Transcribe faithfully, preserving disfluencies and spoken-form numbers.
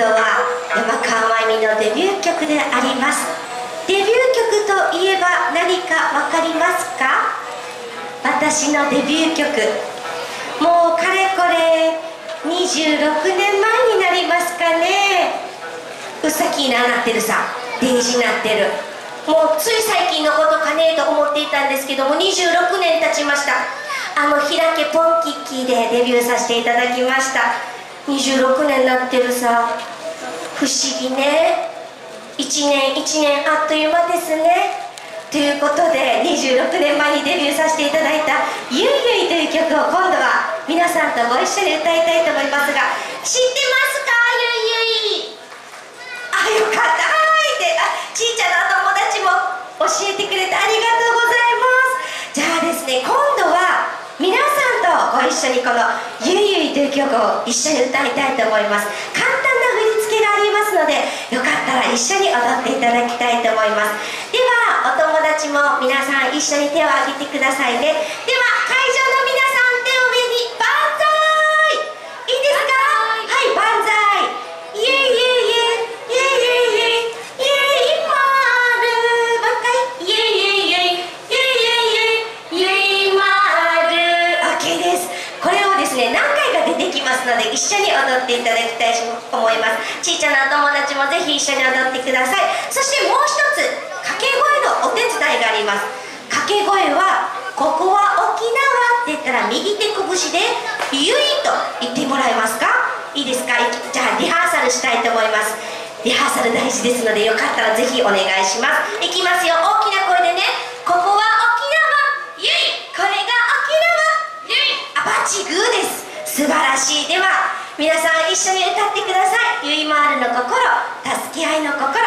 度は山川真由美のデビュー曲であります。デビュー曲といえば何か分かりますか？私のデビュー曲、もうかれこれにじゅうろくねんまえになりますかね。うさきななってるさ、デイジになってる。もうつい最近のことかねと思っていたんですけども、にじゅうろくねん経ちました。あのひらけポンキッキーでデビューさせていただきました。にじゅうろくねんになってるさ、不思議ね。いちねんいちねんあっという間ですね。ということでにじゅうろくねんまえにデビューさせていただいた「ゆいゆい」という曲を今度は皆さんとご一緒に歌いたいと思いますが、知ってますか？ゆいゆい。あ、よかった。はいで、あ、ちいちゃなお友達も教えてくれてありがとうございます。じゃあですね、今度は皆さんとご一緒にこの「ゆいゆい」という曲を一緒に歌いたいと思います。簡単な振り付けがありますので、よかったら一緒に踊っていただきたいと思います。ではお友達も皆さん一緒に手を挙げてくださいね。では会場の皆さん、手を上に万歳。いいですか？はい、万歳。イエイイエイイエイイエイイエイイエイイエイマール。もう一回、イエイイエイイエイイエイイエイイエイマール。 OK です。これをですね、何回か出てきますので一緒に踊っていただきたいと思います。ちいちゃなお友達もぜひ一緒に踊ってください。そしてもう一つ、掛け声のお手伝いがあります。掛け声は「ここは沖縄」って言ったら右手拳で「ゆい」と言ってもらえますか？いいですか？じゃあリハーサルしたいと思います。リハーサル大事ですので、よかったらぜひお願いします。いきますよ、大きな声でね。ここは沖縄ゆい、これが沖縄ゆい。あ、バチグーです。素晴らしい。では皆さん一緒に歌ってください。ゆいまーるの心、助け合いの心。